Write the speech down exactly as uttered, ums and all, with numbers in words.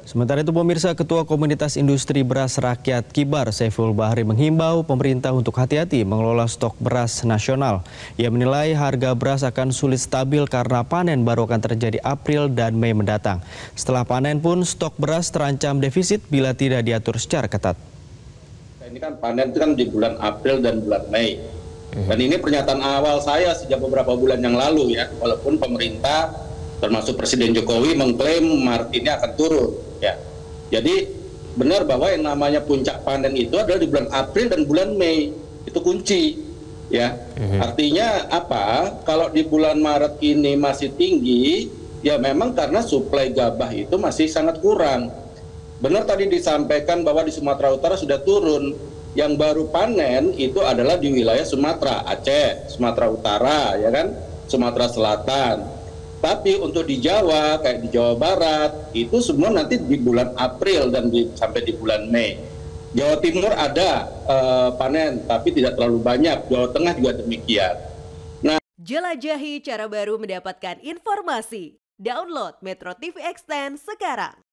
Sementara itu pemirsa, Ketua Komunitas Industri Beras Rakyat Kibar Saiful Bahri menghimbau pemerintah untuk hati-hati mengelola stok beras nasional. Ia menilai harga beras akan sulit stabil karena panen baru akan terjadi April dan Mei mendatang. Setelah panen pun stok beras terancam defisit bila tidak diatur secara ketat. Ini kan panen itu kan di bulan April dan bulan Mei. Dan ini pernyataan awal saya sejak beberapa bulan yang lalu ya, walaupun pemerintah termasuk Presiden Jokowi mengklaim Maret ini akan turun ya. Jadi benar bahwa yang namanya puncak panen itu adalah di bulan April dan bulan Mei. Itu kunci ya. Mm-hmm. Artinya apa? Kalau di bulan Maret ini masih tinggi, ya memang karena suplai gabah itu masih sangat kurang. Benar tadi disampaikan bahwa di Sumatera Utara sudah turun. Yang baru panen itu adalah di wilayah Sumatera, Aceh, Sumatera Utara, ya kan, Sumatera Selatan. Tapi untuk di Jawa, kayak di Jawa Barat, itu semua nanti di bulan April dan di, sampai di bulan Mei. Jawa Timur ada uh, panen, tapi tidak terlalu banyak. Jawa Tengah juga demikian. Nah, jelajahi cara baru mendapatkan informasi. Download Metro T V Extend sekarang.